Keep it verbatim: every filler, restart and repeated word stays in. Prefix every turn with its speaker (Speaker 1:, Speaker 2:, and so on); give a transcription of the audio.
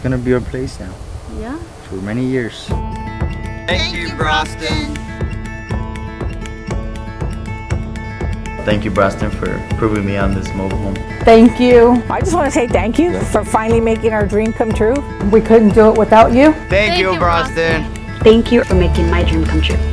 Speaker 1: gonna be our place now.
Speaker 2: Yeah.
Speaker 1: For many years.
Speaker 3: Thank, Thank you, Broston.
Speaker 1: Thank you, Broston, for approving me on this mobile home.
Speaker 4: Thank you.
Speaker 5: I just want to say thank you for finally making our dream come true.
Speaker 4: We couldn't do it without you.
Speaker 1: Thank, thank you, Broston.
Speaker 6: Thank you for making my dream come true.